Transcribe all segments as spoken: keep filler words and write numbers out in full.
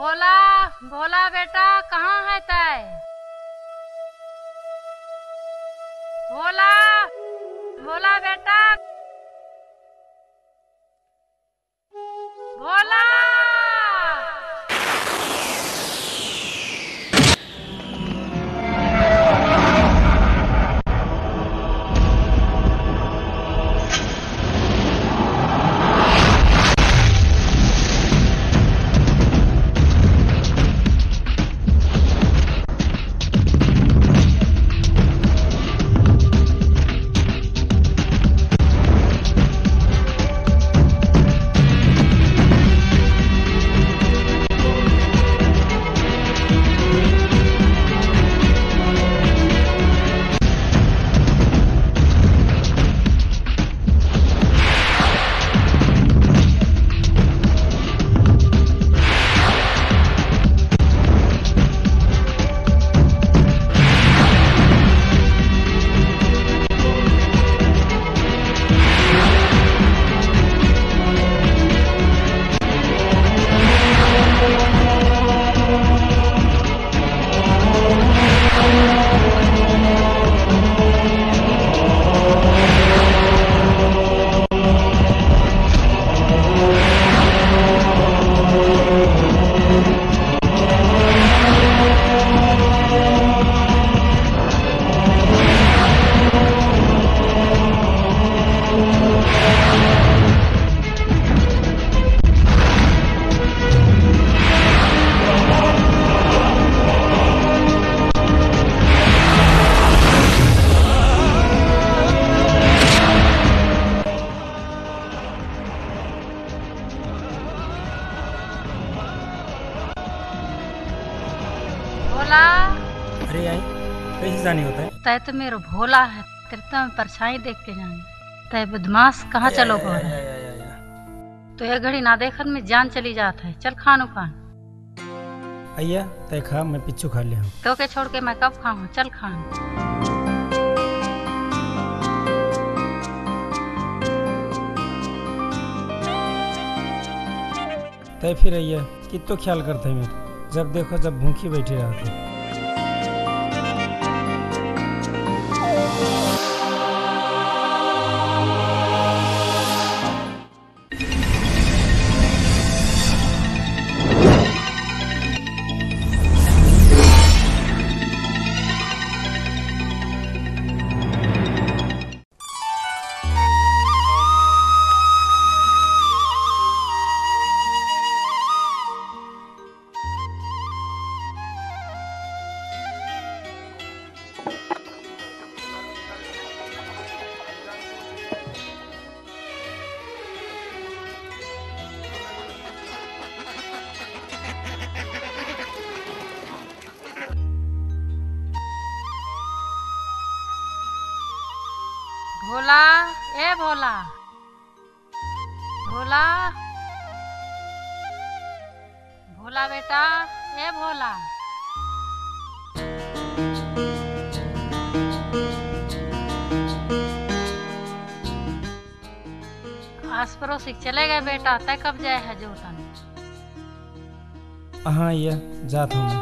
भोला भोला बेटा कहाँ है तय? भोला भोला बेटा भोला। अरे आई कैसे जानी होता है? तय तो मेरा भोला है, तेरे तो मैं परछाई देख के जानी। तय बदमाश कहाँ चलो भोला? तो ये घड़ी ना देखत में जान चली जात है। चल खानो खान। अय्या तय खा, मैं पिच्चू खा लिया हूँ। तो के छोड़ के मैं कब खाऊं? चल खान। तय फिर अय्या कितो ख्याल करते है मेरे, जब देखो जब भूखी बैठी रहती। भोला ए भोला भोला भोला बेटा ए भोला। आस पड़ोस चले गए बेटा, तय कब जाए है जो तन? हाँ ये जात हूँ।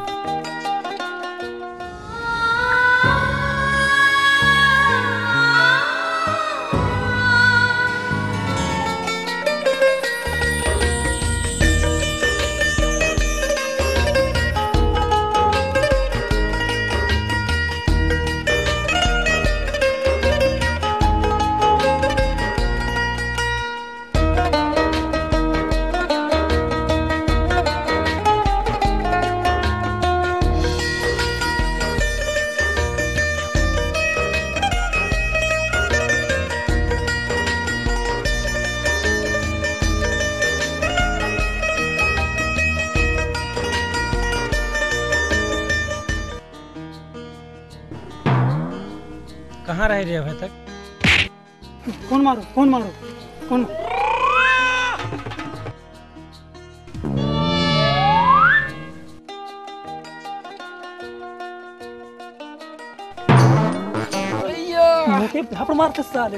कहाँ रह रहे अभी तक? कौन मारो कौन मारो कौन? झापड़ मारते साले।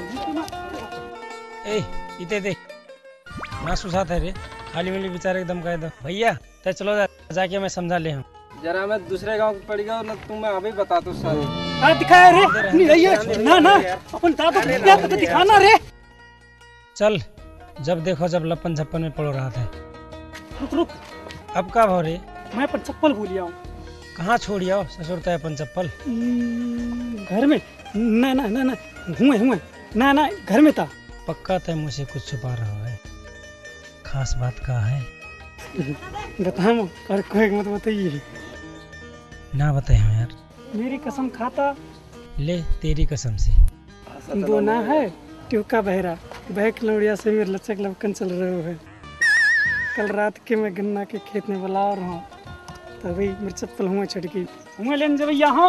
ए इते दे ना सुसात है रे, खाली वाली विचार एकदम कह दो भैया तो चलो जा, जाके मैं समझा ले हम। जरा मैं दूसरे गांव पड़ गया ना, तुम मैं अभी बता दो सारी। आ दिखाया रे नहीं रही ना ना अपन दादा को क्या पता दिखाना रे। चल जब देखो जब लपन झप्पन में पड़ रहा था। रुक रुक अब का भाव रे? मैं अपन चप्पल भूलिया हूँ। कहाँ छोड़ी आओ ससुर तो अपन चप्पल घर में ना ना ना ना हुए हुए ना ना घर में था। पक्का तो मुझसे कुछ छुपा रहा है, खास बात का है? बताओ और कोई मत बताइए। ना बताए हम यार। मेरी कसम खाता ले तेरी कसम से। दो ना है ट्यूका बहरा बहक लौड़िया से मेरे लचक लपकन चल रहे है। कल रात के मैं गन्ना के खेत में बुला रहा हूँ तभी मेरी चप्पल हुआ छटकी हुआ लेने जब यहाँ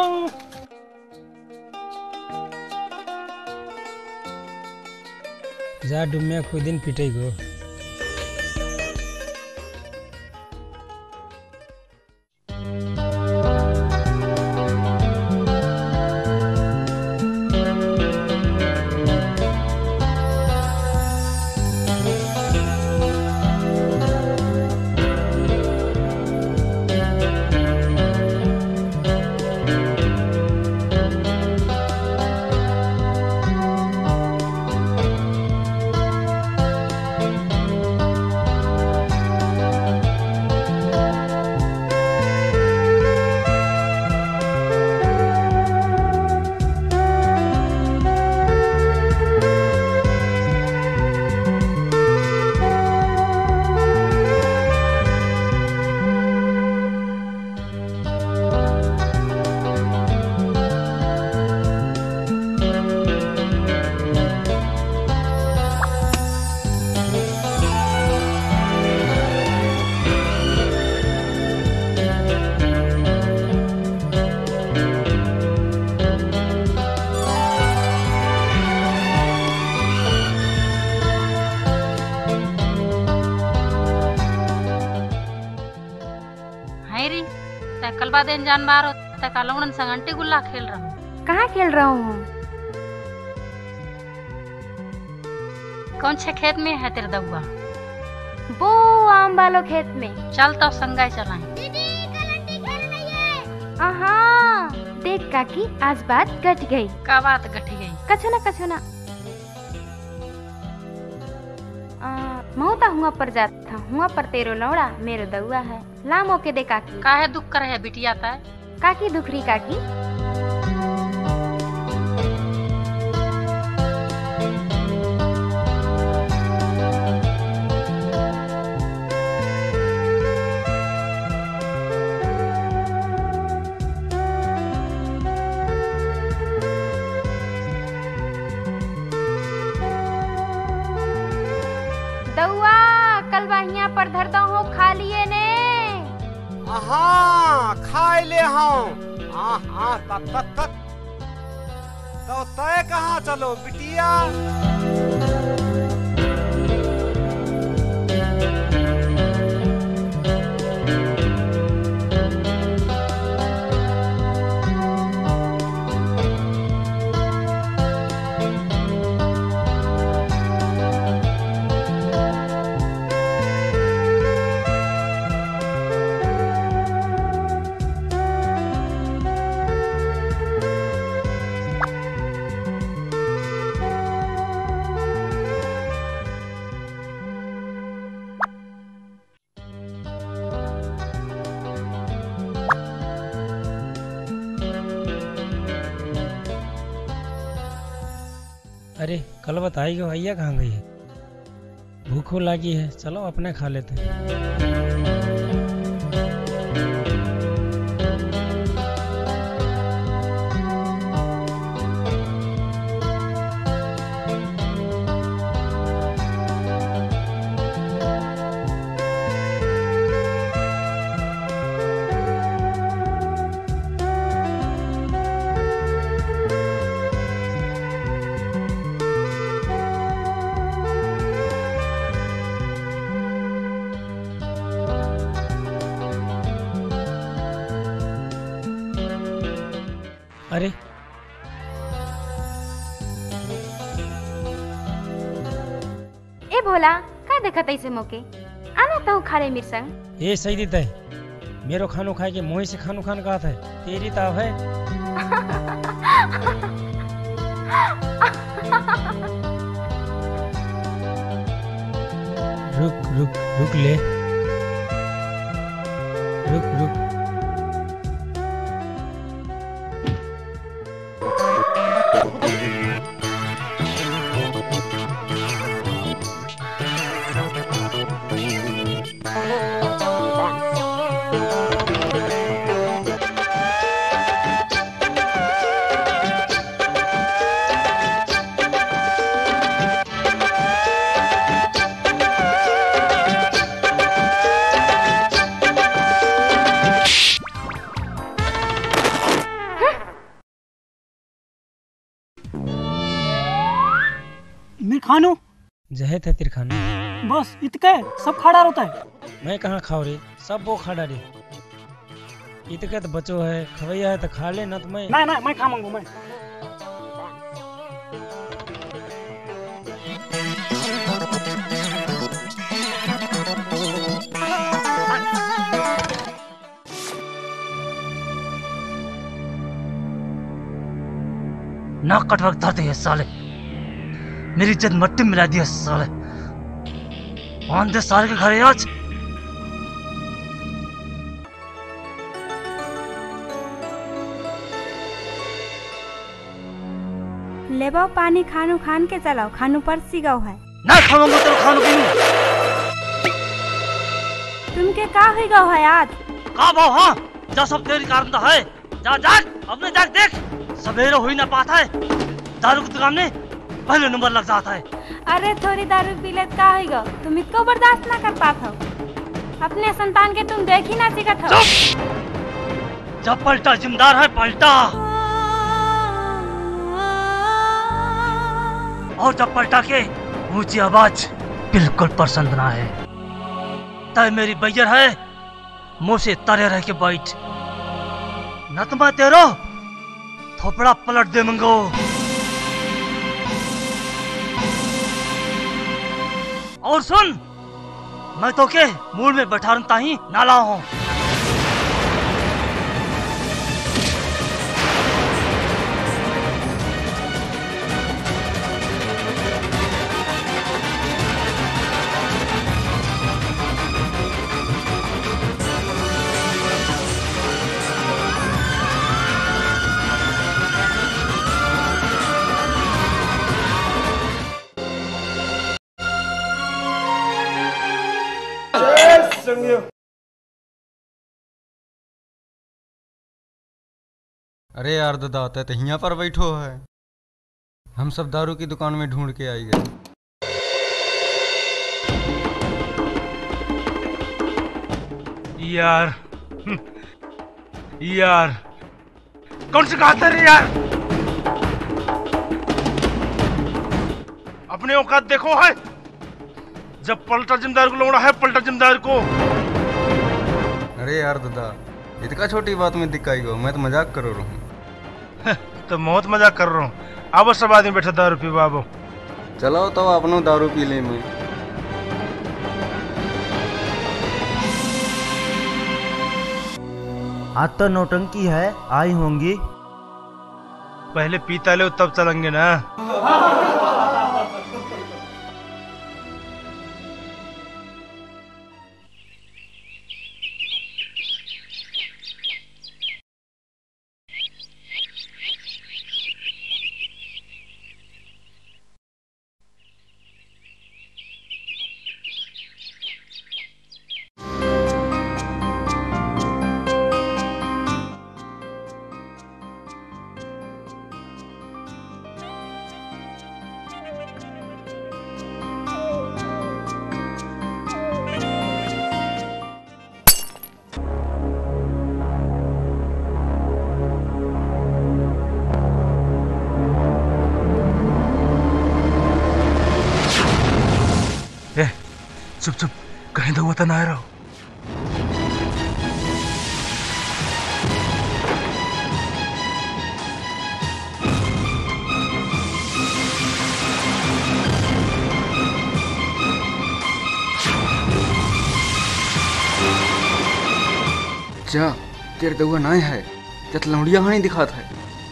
जा डुमिया कोई दिन पिटे गो। कलबा दिन जान बार होता का लौड़न संग अंटी गुल्ला खेल रहा हूँ। कहाँ खेल रहा हूँ? कौन से खेत में है तेरे दउआ? वो आम वालों खेत में। चल तो संगाई चलाएं। दीदी कल अंटी खेल रही है। हाँ देख काकी आज बात गट गई। का बात गठ गई? कछो ना कछो ना मऊता हुआ पर जाता हुआ पर तेरो लौड़ा मेरो दउआ है लामो के दे काकी। काहे दुख कर है बिटिया ता? काकी दुखरी काकी। दउआ कल बाहिया पर धरता हूँ खा लिए ने। हाँ खाए ले हम। हाँ हाँ तक तक तक तो तय कहाँ चलो बिटिया? अरे कल बताई गो भैया कहाँ गई है? भूखो लगी है, चलो अपने खा लेते हैं। अरे ए भोला का देखत ऐसे मौके आना तो खारे मेरे संग। ये सही देता है, मेरो खानो खाए के मोही से खानो खान कहा था, तेरी ताव है। रुक रुक रुक ले, रुक रुक। मैं खानू जहे थे तिर खाना बस इतका है, सब खाड़ा रहता है। मैं कहाँ खाओ रे, सब वो खाड़ा रे। इतके तो बचो है, खवैया है तो खा ले ना। तो मैं ना ना मैं खा मंगू मैं। नाक कटवा के धरते हैं साले, मेरी इज्जत मट्टी में मिला दिया साले। कौन दे साले के घर है आज? ले बाओ पानी खानू खान के चलाओ, खानू पर सिगाओ है। ना खाऊंगा तो खानू पीनू। तुम के का हुई गाओ है आज? का भाव? हाँ जा, सब तेरी कारण तो है। जा जा अपने जाग देख, सवेरे हुई ना पाता है, दारू की दुकान में पहले नंबर लग जाता है। अरे थोड़ी दारू पी ले का हुई गाओ, तुम इसको बर्दाश्त ना कर पाते हो। अपने संतान के तुम देख ही ना सिखत हो। जब पलटा जिम्मेदार है पलटा, और जब पलटा के ऊंची आवाज बिल्कुल पसंद ना है। तय मेरी बैयर है, मुंह से तरे रह के बैठ, नतमा तेरो थोपड़ा पलट दे मंगो। और सुन, मैं तो के मूड में बैठा रहता ही नाला हूँ। अरे यार दादा आता है तो यहाँ पर बैठो है, हम सब दारू की दुकान में ढूंढ के आई गए। यार यार कौन सी बात है रे यार, अपने औकात देखो है। जब पलटा जिम्मेदार को लौड़ा है, पलटा जिम्मेदार को। अरे यार दादा इतना छोटी बात में दिखाई गो, मैं तो मजाक करो रहा हूँ। तो बहुत मजाक कर रहा हूँ। अब सब आदमी बैठा दारू पी बाबू। चलो तो अपनो दारू पी ले। मैं आज तो नौटंकी है, आई होंगी। पहले पीता ले तब चलेंगे ना। चुप चुप, कहीं तो वतन आ रहा हो। जा तेरे दउआ ना है जत लौड़िया हानी दिखात है।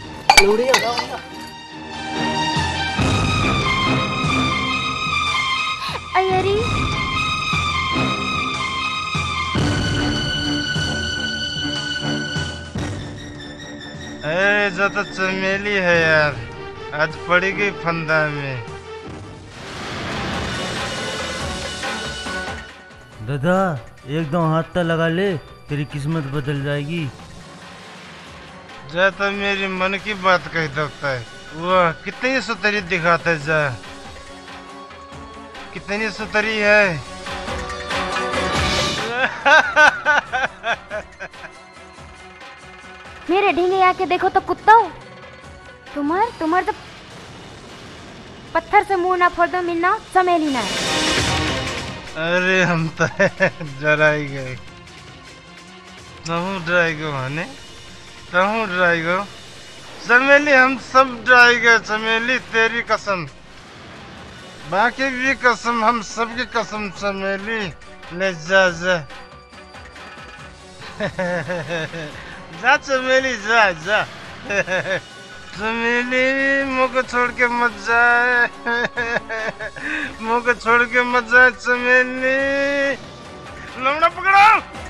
अयरी अरे जो तो चमेली है यार, आज पड़ी गई फंदा में। दादा एकदम हाथ तक लगा ले, तेरी किस्मत बदल जाएगी। जा तो मेरी मन की बात कह सकता है। वह कितनी सुतरी दिखाता है, जा कितनी सुतरी है। मेरे ढींगे आके देखो तो कुत्ता तुम्हार तुम्हार तो पत्थर से मुंह ना फोड़ दो मिलना चमेली ना। अरे हम तो डराई गए, तहू डराई गो हने, तहू डराई गो चमेली, हम सब डराई गए चमेली, तेरी कसम, बाकी भी कसम, हम सबकी कसम चमेली। ले जा जा जा चमेली, जा जा चमेली, मुझको छोड़ के मत जाए, मुझको छोड़ के मत जाए चमेली। लौंडा पकड़ो।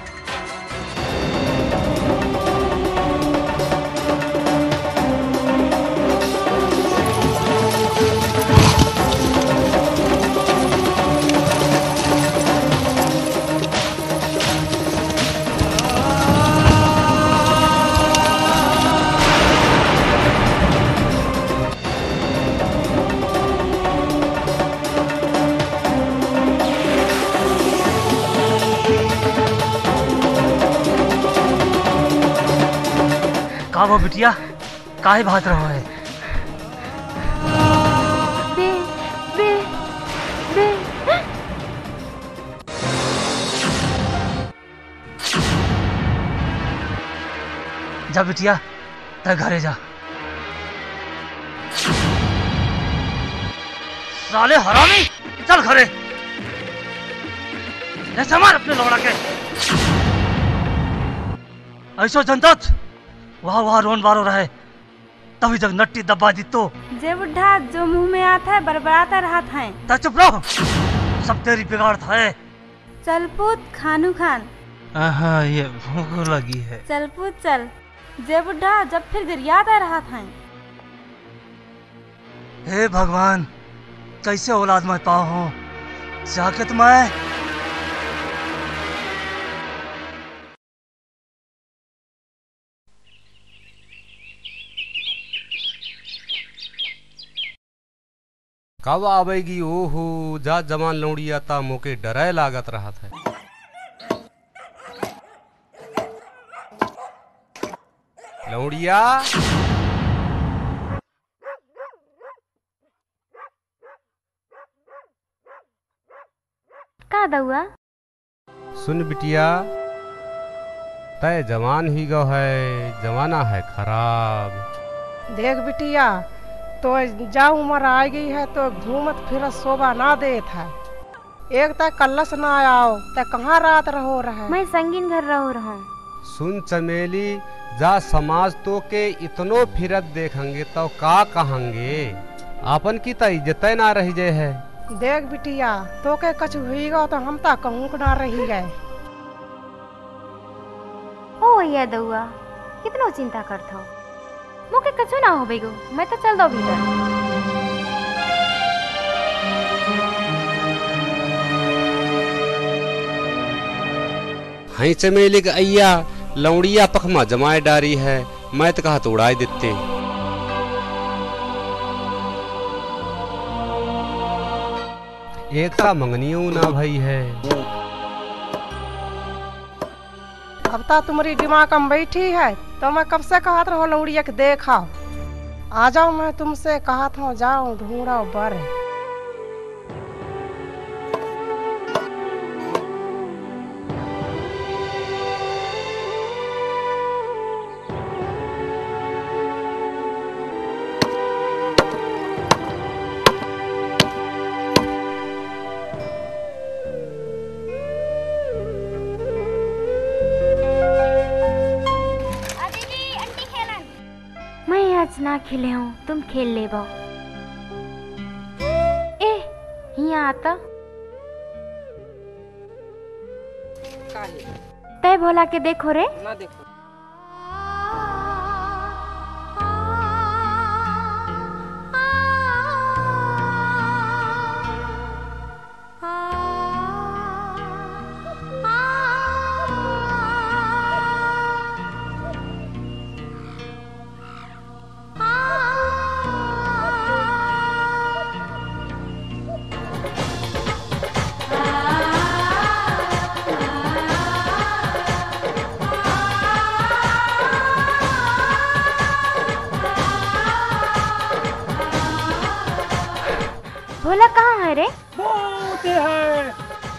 का वो बिटिया काहे भाग रहा है? बे बे बे जा बिटिया ते घरे जा। साले हरामी, चल घरे। ऐसे मार अपने लौड़ा के। ऐसो जनतात वहाँ वहाँ रोन बारो रहे, तभी जब नट्टी दबा दी तो जे बुढ़ा जो मुंह में आता है बरबराता रहा था। ता चुप रहो, सब तेरी बिगाड़ था। चल पूत खानू खान। हाँ ये भूख लगी है। चल पूत चल, जे बुढ़ा जब फिर गिरियाता रहा था। हे भगवान, कैसे औलाद मैं पाओ हूँ, जाके तुम्हें। कब आवेगी ओहो, जा जवान लौड़िया ता मोके डराए लागत रहा था। लौड़िया का दउआ? सुन बिटिया, तय जवान ही गो है, जमाना है खराब। देख बिटिया, तो जा उम्र आ गई है तो घूमत फिरत शोभा ना देत है। एक तक कल्लस ना आओ ते कहाँ रात रहो रहे। मैं संगीन घर रहो रहा। सुन चमेली, जा समाज तो के इतनो फिरत देखेंगे तो का कहेंगे, आपन की तो इज्जत ना रह जाए है। देख बिटिया, तो के कछ हुईगा तो हम ता कहूँ ना रही गए। ओ ये दउआ कितनो चिंता करता हो, मोके कछु ना हो बेगो, मैं तो चल दो भीतर। हई चमेली का अय्या लौड़िया पखमा जमाए डारी है, मैं तो कहा तो उड़ाई देते। एक ता मंगनियों ना भाई है। अब ता तुम्हारी दिमाग में बैठी है तो मैं कब से कहा रहो लौड़िया के देखा। आ जाओ, मैं तुमसे कहा था जाओ ढूंढो बर। खेले हूँ, तुम खेल ले बो। ए यहाँ आता तय भोला के देखो रे। ना देखो। भोला कहाँ है रे? बहुत है।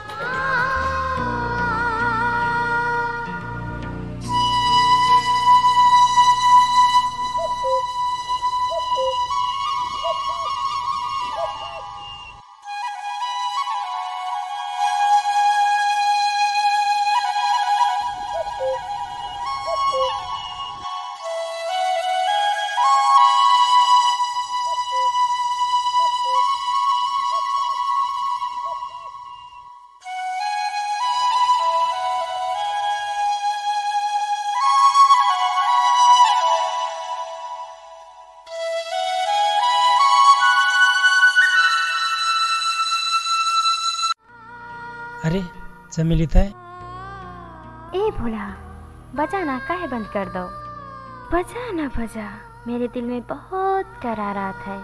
अरे चमेली तय। ए भोला बजाना काहे बंद कर दो। बजा ना बजा, मेरे दिल में बहुत करारात है।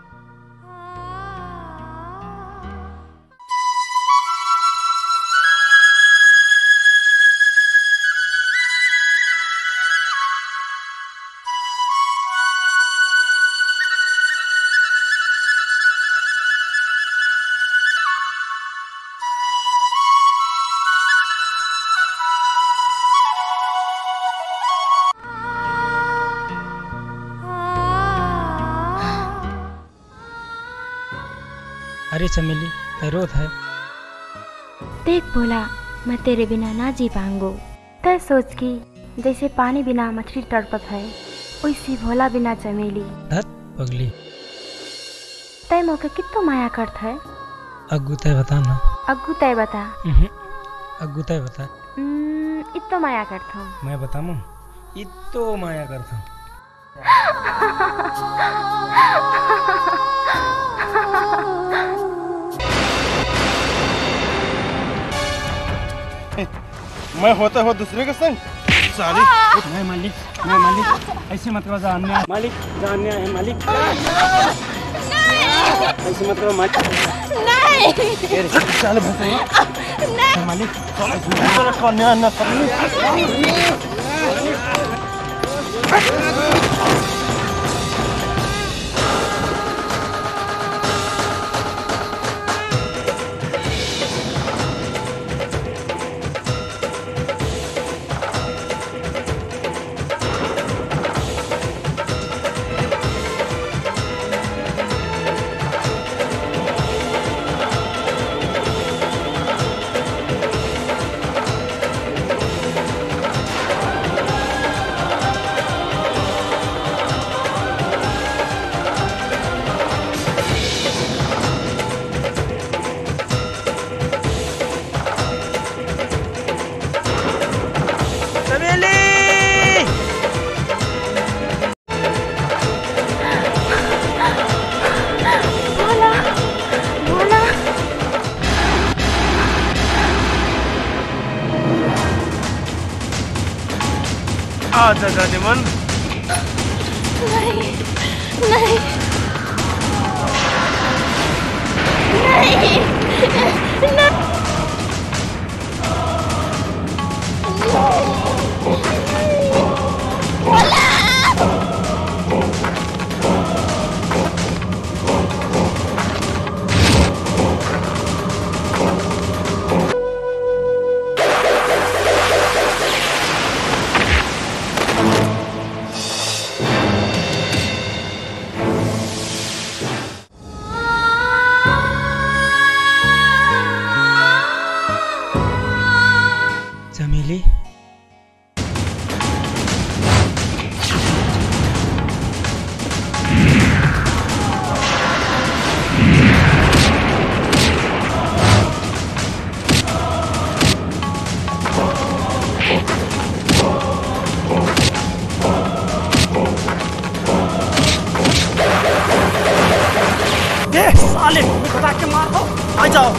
अरे चमेली तय रोत है। देख भोला, मैं तेरे बिना ना जी पाऊंगो। तय सोच की जैसे पानी बिना मछली तड़पत है, वैसी भोला बिना चमेली। धत पगली, तय मौके कितो माया करत है। अग्गू तय बता ना। अग्गू तय बता। अग्गू तय बता। इतो माया करत हूँ। मैं बताऊँ? इतो माया करता हूँ। मैं होता हो दूसरे के संग साली। नहीं मालिक, नहीं मालिक, ऐसे मत करो। जानने मालिक, जानने है मालिक। ऐसे मत करो मालिक। नहीं चल भैया मालिक, कन्या न आजा जाने मन। नहीं नहीं नहीं नहीं। आ जाओ।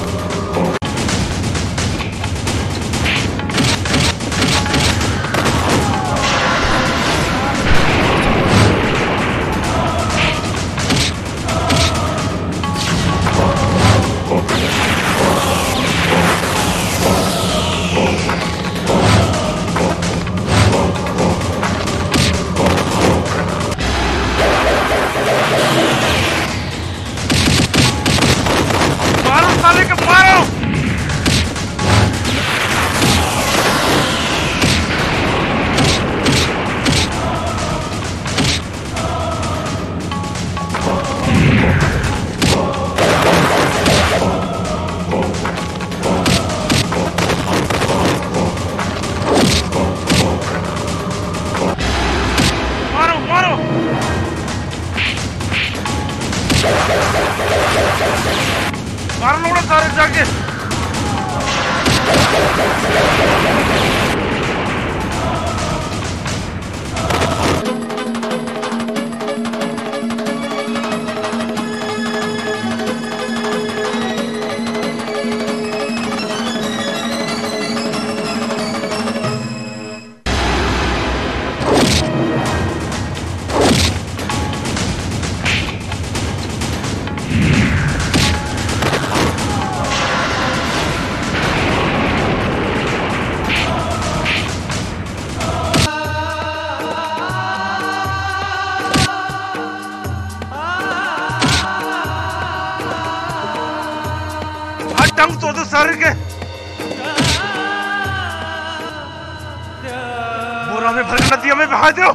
बोरा में भर नदिया में बहा दो।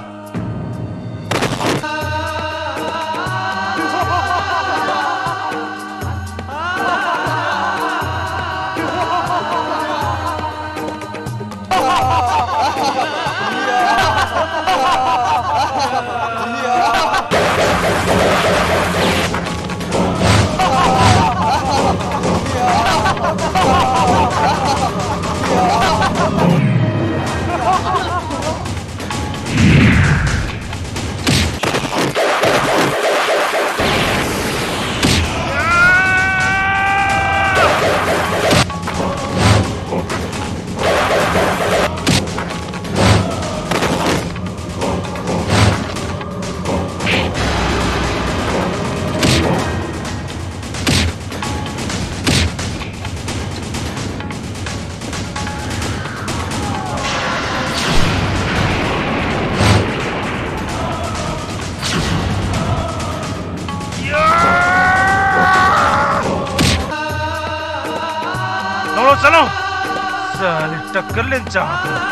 चलो साले टक्कर ले चाहते हो।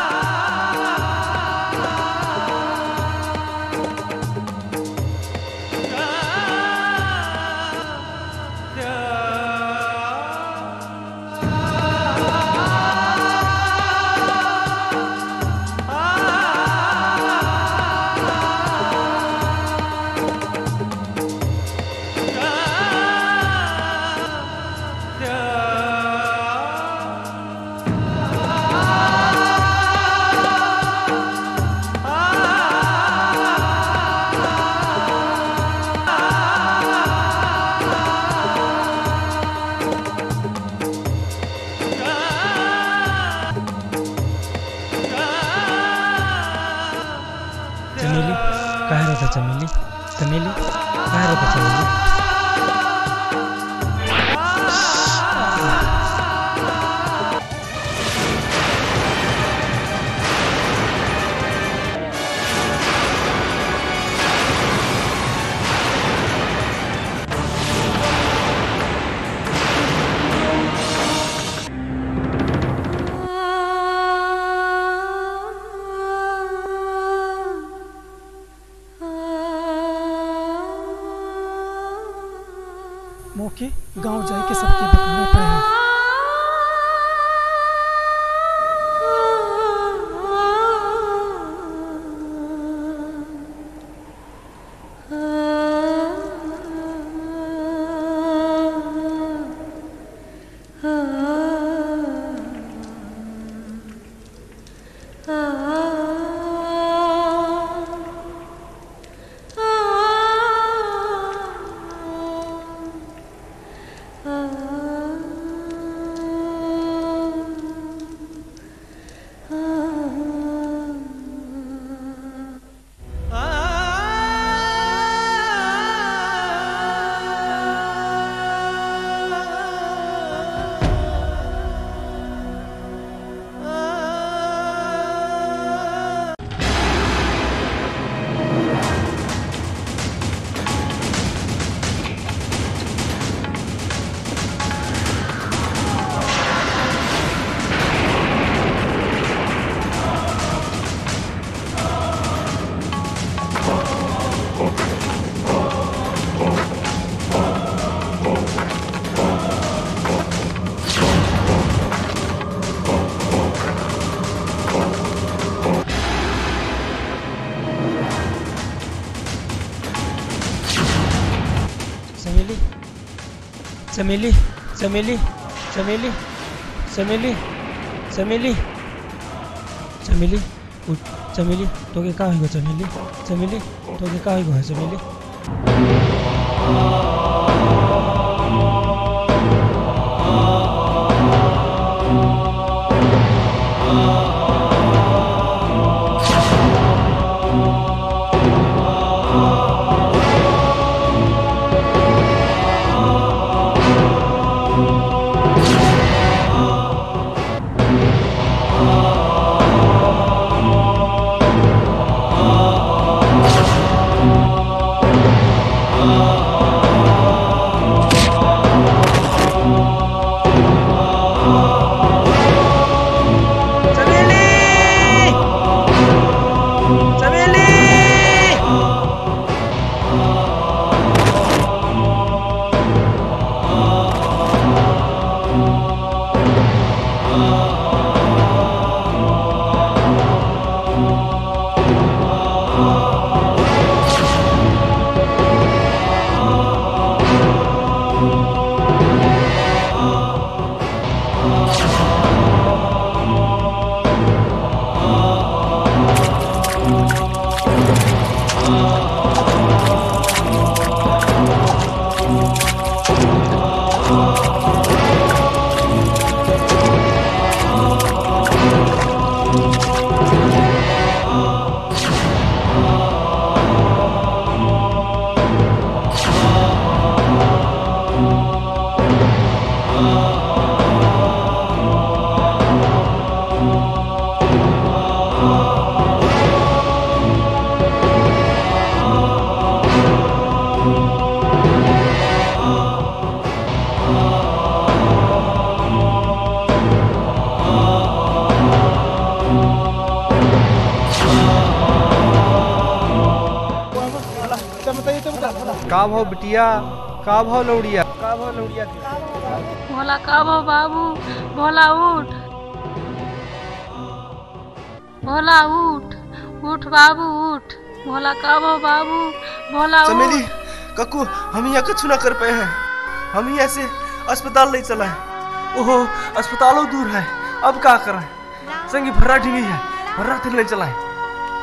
चमेली कहाँ रहता चमेली चमेली कहाँ रहता चमेली। मौके गांव जाए के सबके बताने पड़े हैं। Ah चमेली चमेली चमेली चमेली चमेली चमेली उठ चमेली तो के का होइगो चमेली चमेली तो के का होइगो है चमेली का भाव बिटिया का भाव लौड़िया का भाव लौड़िया भोला का भाव बाबू भोला उठ भोला उठ उठ बाबू उठ भोला का भाव बाबू भोला चमेली कक्कू हम यहाँ कुछ ना कर पाए हैं हम यहाँ से अस्पताल नहीं चला है ओहो अस्पतालों दूर है अब क्या करें संगी भर्रा ढींगी है भर्रा फिर नहीं चला है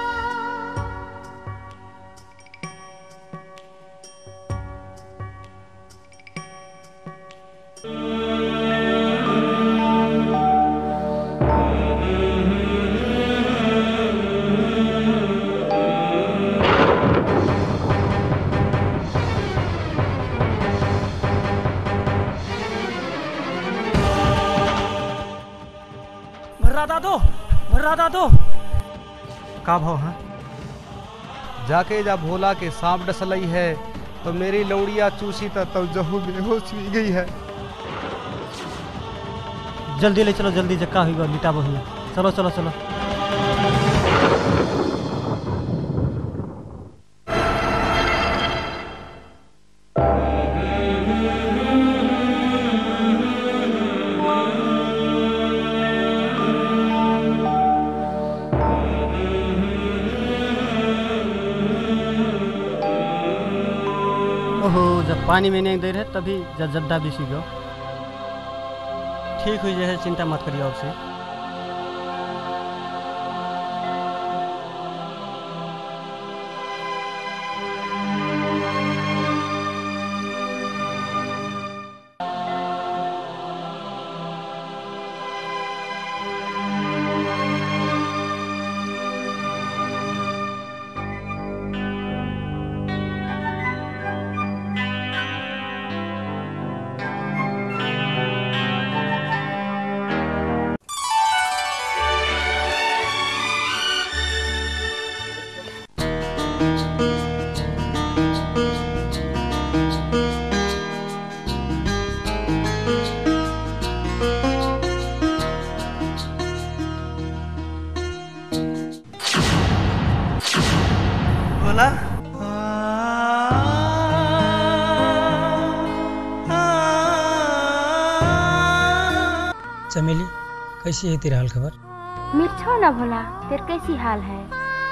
दादो भर्रा दादो का भाव है जाके जा भोला के सांप डसलई है तो मेरी लौड़िया चूसी तब तो जहू बेहोश हुई गई है। जल्दी ले चलो जल्दी जक्का हुई लिटा बहु चलो चलो चलो ओहो जब पानी में नहीं दे रहे तभी जब जद्दा भी सी गयो ठीक हुई जैसे चिंता मत करिए आपसे भोला चमेली कैसी है तेरा हाल खबर? मिर्चो ना भोला तेरे कैसी हाल है?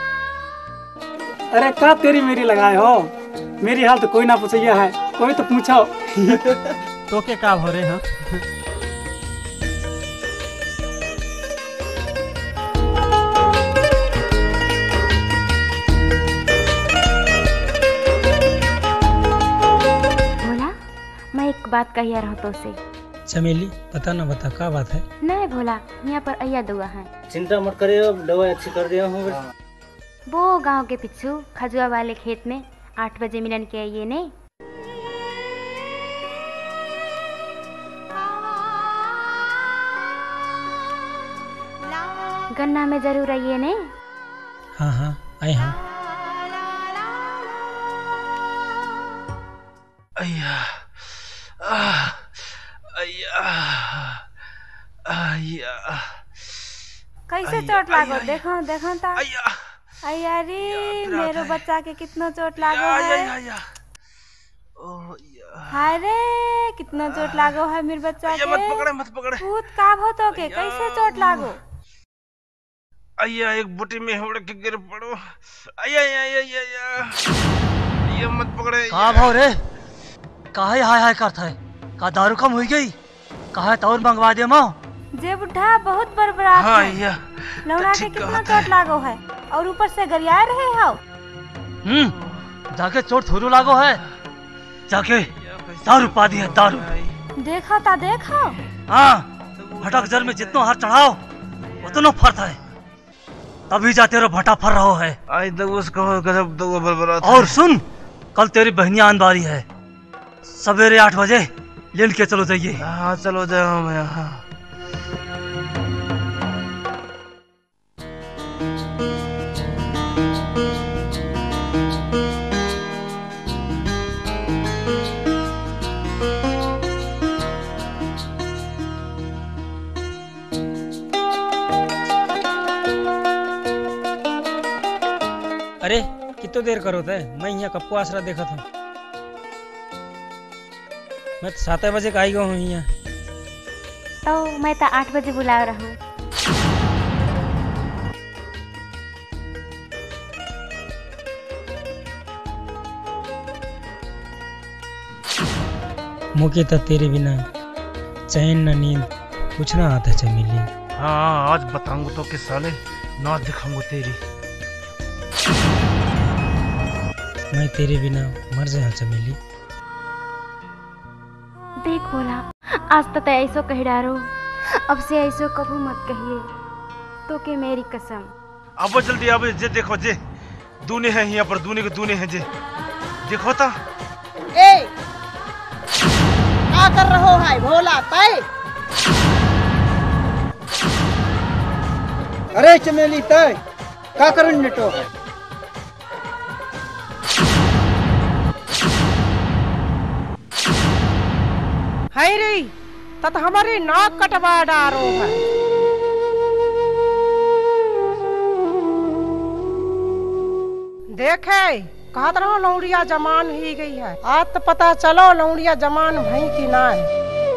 अरे का तेरी मेरी लगाए हो, मेरी हाल तो कोई ना पूछिया है, कोई तो पूछो। तो के का भरे हाँ भोला मैं एक बात कहिया रहा तो से। चमेली बता ना बता क्या बात है। नहीं भोला यहाँ पर अया दुआ है। चिंता मत करिए अब दवाई अच्छी कर दिया हूँ। वो गांव के पिछू खजुआ वाले खेत में आठ बजे मिलन के आइए ने। गन्ना में जरूर आइए ने। हाँ हाँ आए हम। अय्या अय्या अय्या कैसे चोट लागो देखो देखो ता। अय्या रे मेरो बच्चा के कितना चोट लागो है। हाय रे कितना चोट लागो है मेरे बच्चा के। मत पकड़े मत पकड़े। भूत का भूत हो के कैसे चोट लागो। अय्या एक बुटी में उड़ के गिर पड़ो। अय्या अय्या अय्या अय्या ये मत पकड़े। कहाँ भाव रे काहे हाय हाय करता है का दारू कम हुई गई कहा तौर मंगवा दे माँ। जे बुढ़ा बहुत बड़बड़ात हाँ, है। लौड़ा के कितना चोट लागो है और ऊपर से गरिया रहे हो। हम्म जाके चोट थोरू लागो है जाके दारू पा दी है दारू। देखा ता देखा। हाँ भटक जल में जितना हाथ चढ़ाओ उतना फर्क है तभी जाते रहो भटा फर रहो है। आई दगुस कहो गजब दगो बरबरात। और सुन कल तेरी बहनियां आन बारी है सवेरे आठ बजे लेन के चलो जाइए। हाँ चलो जाओ मैं। हाँ अरे कितो देर करो थे मैं यहाँ कब को आसरा देखा था। मैं तो सात बजे का आई गया हूँ यहाँ। तो मैं तो आठ बजे बुला रहा हूँ। मुझे तो तेरे बिना चैन न नींद कुछ ना आता चमेली। हाँ आज बताऊंगा तो कि साले नाच दिखाऊंगा तेरी। मैं तेरे बिना मर जाऊं चमेली। देख बोला आज तक ऐसो कह डारो अब से ऐसो कभी मत कहिए तो के मेरी कसम। अब जल्दी अब जे देखो जे दूने है यहाँ पर दूने के दूने हैं जे देखो ता। ए क्या कर रहो है भोला तय। अरे चमेली तय क्या करण नेटो है। है रे तत हमारी नाक कटवा डारो है। देखे कहत रहो लौड़िया जमान ही गई है आज तो पता चलो लौड़िया जमान भई की ना है।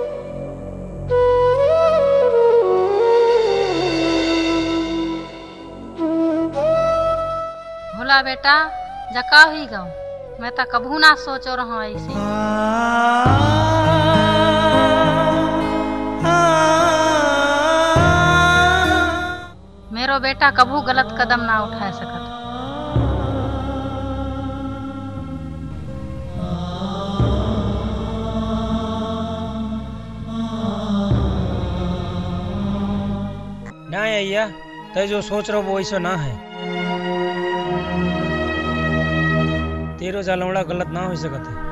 भोला बेटा जका हुई गाँव मैं तो कभू ना सोचो रहा ऐसे। मेरो बेटा कभू गलत कदम ना उठा सकत। ना अय्या तय जो सोच रहा वो ऐसा ना है। तेरो जालौड़ा गलत ना हो सकत है।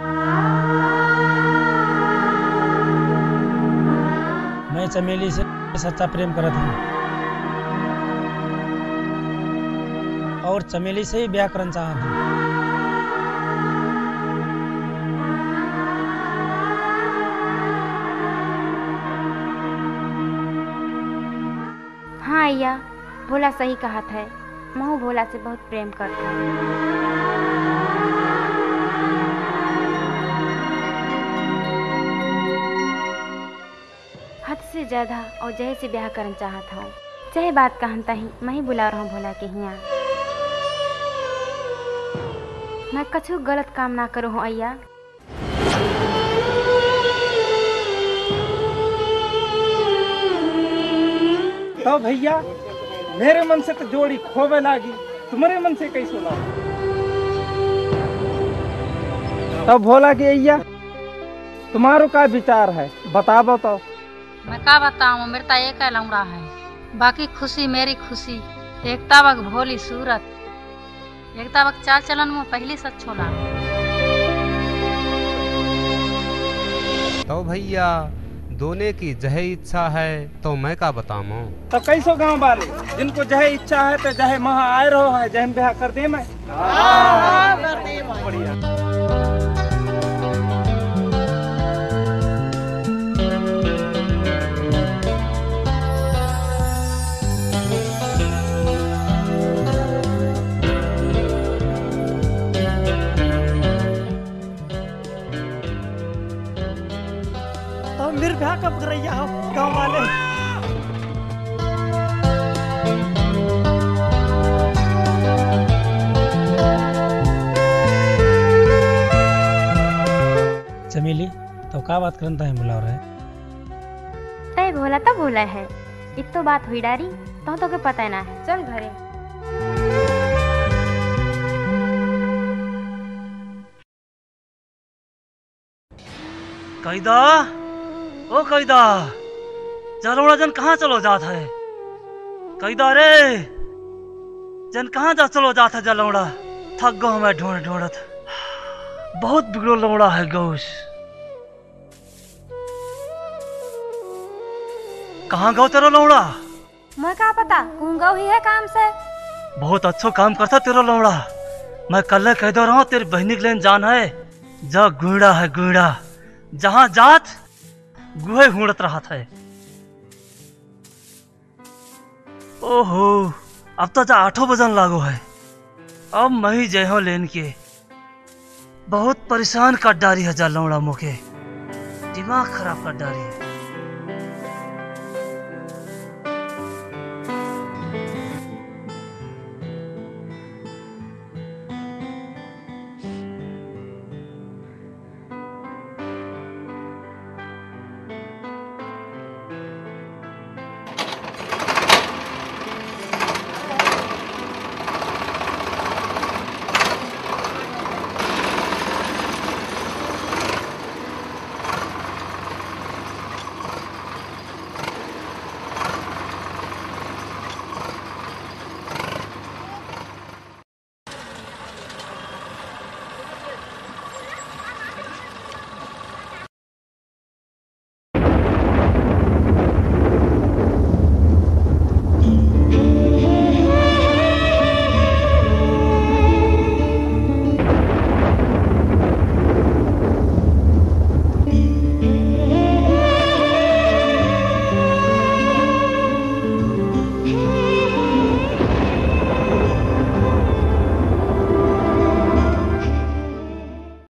मैं चमेली से सच्चा प्रेम करत हूँ और चमेली से ही ब्याह करना चाहत हूँ। हाँ अय्या भोला सही कहा था। मैं भोला से बहुत प्रेम करता हूँ। हद से ज्यादा और जय से ब्याह करना चाहता हूँ। चाहे बात कहता ही मैं ही बुला रहा हूँ भोला के यहाँ। मैं कछु गलत काम ना करूँ अय्या। तो भैया मेरे मन से तो जोड़ी खोवे लागी, तुम्हारे मन से कैसे लागी? तो भोला के अय्या तुम्हारो का विचार है, बताबो तो। मैं का बताऊं, मेरे ता एक लौड़ा है, बाकी खुशी मेरी खुशी। एकता बक भोली सूरत, एकता बक चाल चलन में पहली सच छोला। तो भैया दोने की जहे इच्छा है तो मैं का बताऊं। तो कैसो गांव वाले जिनको जहे इच्छा है तो जहे महा आए रहो है, जहन ब्याह कर दे मैं। कर दे बढ़िया। मेरे ब्याह कब कर रही हो गाँव वाले? चमेली तो का बात करता है बुला रहा है? तय भोला तो भोला है, इत तो बात हुई डारी तो तो के पता ना है। चल घरे। कैदा ओ कैदा, जलोड़ा जन कहाँ चलो जात है? कैदा रे जन कहाँ जा चलो जात है जलोड़ा? थक गो मैं ढूंढ ढूंढत, बहुत बिगड़ो लौड़ा है गौश। कहाँ गो तेरा लौड़ा? मैं क्या पता, कौन गौ ही है काम से। बहुत अच्छा काम करता तेरा लौड़ा। मैं कल कह दो रहा हूँ तेरी बहनी के लेन जान है, जा गुड़ा है गुड़ा, जहाँ जात गुहे हुड़त रहा था। ओहो अब तो जा आठों बजन लागो है। अब मैं ही जय हो लेन के, बहुत परेशान कर डारी है जा लौड़ा मोके, दिमाग खराब कर डारी है।